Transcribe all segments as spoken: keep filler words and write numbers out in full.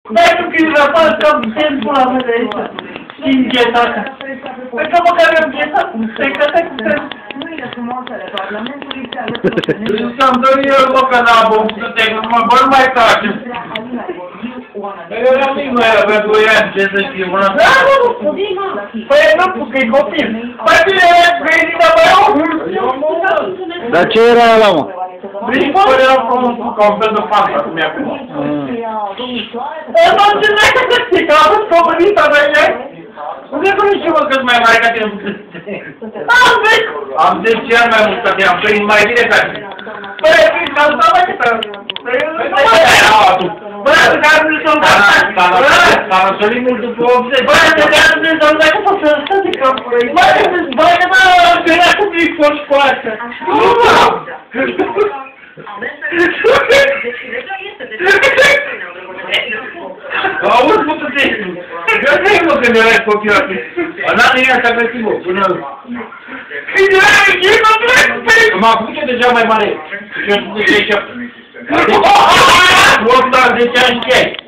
Dai tu când răpas că putem pula mea de aici. Inghetată. Păi că măcar am inghetat. Stai că stai cu trebuie. Mâine frumoasele Parlamentului se alătură Să-mi dă eu, mă, că n-am băut să te gând, mă, bă, nu mai tace. Eu eram mic, mă, era pe doi ani, ce să știu, mă. Da, nu, nu. Păi nu, că e copil. Păi bine, că e din apărău. Dar ce era ăla, mă? Brinco era frumos, ca un fel de fanta, cum e acum. E, mă, ce n-ai că să știi, că am fost comunită, băi, Unde că nu știu, mă, că-s mai mare ca tine? am vezi. Am zece ani mai mult ca tine, am trăit mai bine ca tine. Băi, fiind că asta mai câtă. Păi nu mai era altul. Bă, care nu sunt băi, S-a răsărit mult după optzeci. bă, de care nu sunt băi, că poți să stăți de capul ăi. Bă, bă, bă, că era cu mii fost cu asta. Nu, mă! Auzi, mă, că te... Eu zic, mă, când erai copil atunci. În anii ăia s-a găsit, mă, până... Când erai mic, mă, trebuie. M-a făcut eu deja mai mare. Și eu sunt de zece ani. opt ani, zece ani și ai.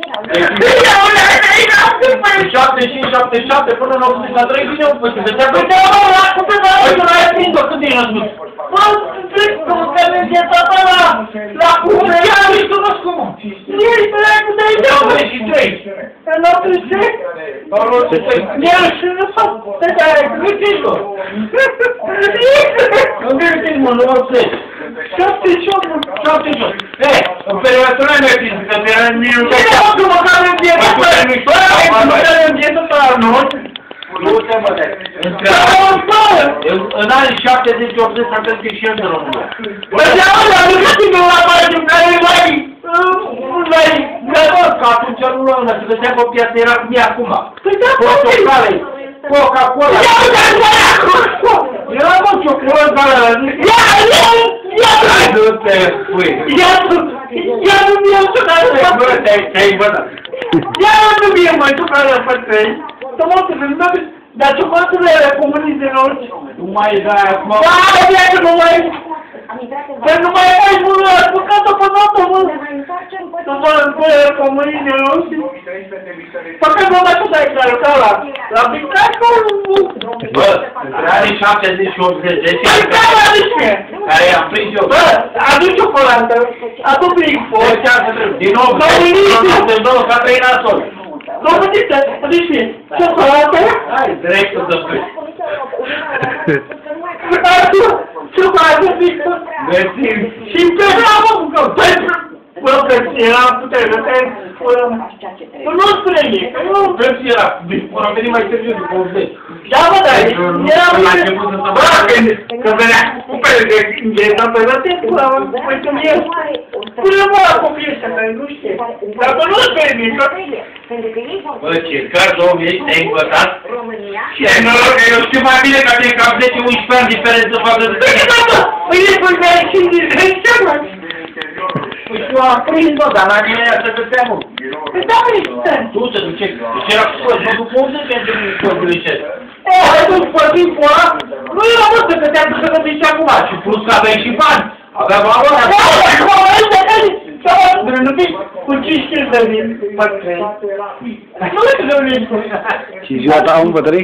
șapte și șapte șapte până în optzeci și trei vine un pățit. De ce-a plăcea? Păi tu n-ai prins-o, cât ești născut? Bă, zic că că ne înghețată la... la cum e? Ce-am ești tu născut, mă? Ei, dracu, de aici, mă! optzeci și trei. În optzeci și trei? El și nu s-a... Te care, nu știi tu? Nu vezi, mă, nu optzeci. șaptezeci și opt, mă! șaptezeci și opt. E, în perioada tu n-ai mai prins, că te era în minul... Bine, mă, că măcar ne înghețată! Bă, măcar ne înghețată la noi! Nu te mă dai. În anii șaptezeci optzeci s-a găsit și el de România. Bă, de-aia, dar nu găsim la mare din care mai... mai... Că atunci nu luăm, se găsea pe piață, era cum e acum. Păi da, Portocale, Coca-Cola. Ia, ia, ia, ia! Era, mă, ciocolată ăla, nu? Ia, ia, ia! Hai, du-te, spui. Ia, ia, nu mi-e tu care să Bă, te-ai bătat. Ia, nu mi-e mai tu care să trăi. Să mă să vezi, dar ciocolatele alea comuniste în orice. Nu mai dai acum. Da, bine, că nu mai... Că nu mai ai mult, ați făcut-o pe notă, mă. Să mă războie comuniste în orice. Făcă mă mai tot aici, la lucra la... la Bicracu. Bă, între anii șaptezeci și optzeci, deci... Păi, da, aduci mie. Care i-am prins eu. Bă, aduci ciocolată, adu Brinco. Deci ce să trebuie? Din nou, din nou, ca trei nasol. Comuniste, aduci mie. Ciocolată. Hai, dreptul de spui. Adu, ciocolată, Brinco. Găsim. Și pe bravo, că pentru... Bă, că era putere, că nu nu spune mie, că nu... Pepsi era, am venit mai târziu după optzeci. Da, bă, dar era... La început să se bă, că venea cu pele de înghețat pe rate, Pula, mă, păi când e... Pune mă la copii ăștia, care nu știe. Dacă nu spune mie, că... Bă, circar două mii, te-ai învățat? Și ai noroc că eu știu mai bine ca tine, că am zece unsprezece ani diferență față de tine. Păi e până că ai și din ce, mă? Păi tu am prins, bă, dar la mine aia să găsea, mă. Păi da, mă, ești. Tu să duce, deci era scos, mă după optzeci ani de mult scos de liceu. E, hai tu, spărtim cu ăla, nu era mă să găteam să gătești acum. Și plus că aveai și bani. Avea valoarea. Da, acum, ăștia, care... Nu știu, cu cinci kilograme de vin, mă, trei. Nu știu de unde ești. Și ziua ta un bătrânic?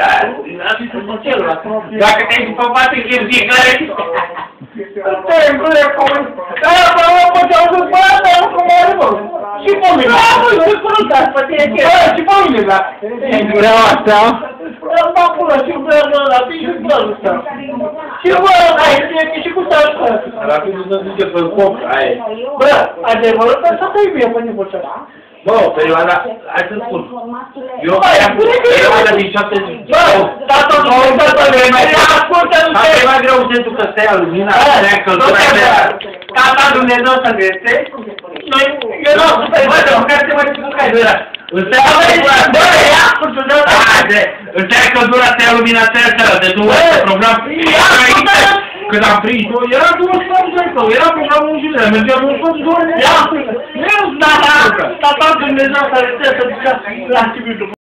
Dacă te-ai după bate, chem fiecare. Stai, gure, comun. Aia, bă, mă, mă, te-au zis, bă, asta e cum are, bă. Și pe mine. Da, bă, ce cunoști, pe tine, ce? Bă, și pe mine, da. Vreau asta. Îmi fac până și băiul ăla, și băiul ăsta. Și bă, ai, și cu tău ăsta. Rapid nu duce pe foc, aia. Bă, adevărul că asta te iubie, până nici așa. Bă, perioada, hai să spun. Eu am perioada din șaptezeci. Bă, tata, nu uitați să le mai ascultă-mi. Asta e mai greu sensul că stai alumina, stai căldura mea. Tata Dumnezeu să veste. Noi, eu nu o să te văd, măcar te mai spun că ai durat. Îți stai căldura, bă, ia ascultă-mi. îți stai căldura, stai alumina, stai seara, de tu ai program. Când am prins, era douăzeci și patru de ani, era programul în zile, mergea douăzeci și patru de ore. Ia, nu, tata, tata Dumnezeu să veste să ducă la Sibiu.